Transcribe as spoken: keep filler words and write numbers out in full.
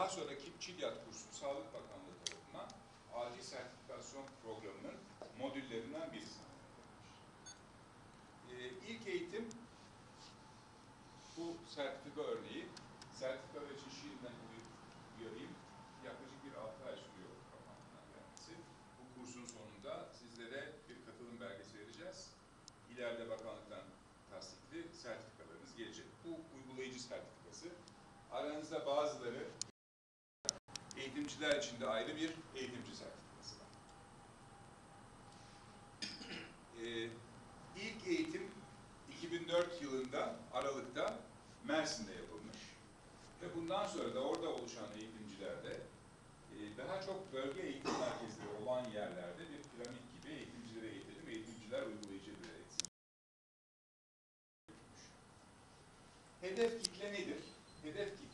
daha sonraki ÇİLYAD kursu Sağlık Bakanlığı tarafından acil sertifikasyon programının modüllerinden birisi. Ee, ilk eğitim bu sertifika örneği. Sertifika için şimdiden uyarayım. Yaklaşık bir altı ay sürüyor bakanlıktan gelmesi. Bu kursun sonunda sizlere bir katılım belgesi vereceğiz. İleride bakanlıktan tasdikli sertifikalarınız gelecek. Bu uygulayıcı sertifikası. Aranızda bazıları eğitimciler için de ayrı bir eğitimci sertifikası var. Ee, ilk eğitim iki bin dört yılında Aralık'ta Mersin'de yapılmış. Ve bundan sonra da orada oluşan eğitimciler de e, daha çok bölge eğitim merkezleri olan yerlerde bir piramit gibi eğitimcileri eğitelim, eğitimciler uygulayıcıları eğitsin. Hedef kitle nedir? Hedef kitle